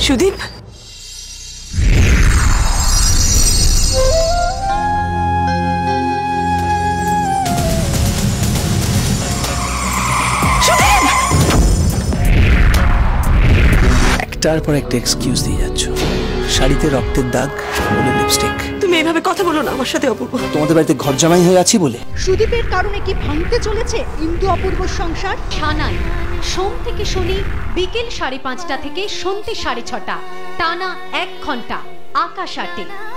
সুদীপ, একটার পর একটা এক্সকিউজ দিয়ে যাচ্ছ। শাড়িতে রক্তের দাগ, বলে লিপস্টিক। তুমি এভাবে কথা বলো না আমার সাথে অপূর্ব। তোমাদের বাড়িতে ঘর জামাই হয়ে আছি বলে। সুদীপের কারণে কি ভাঙতে চলেছে ইন্দু অপূর্ব সংসার? সানাই সোম থেকে শনি বিকেল 5:30 থেকে সন্ধ্যে 6:30, টানা 1 ঘন্টা আকাশ আটে।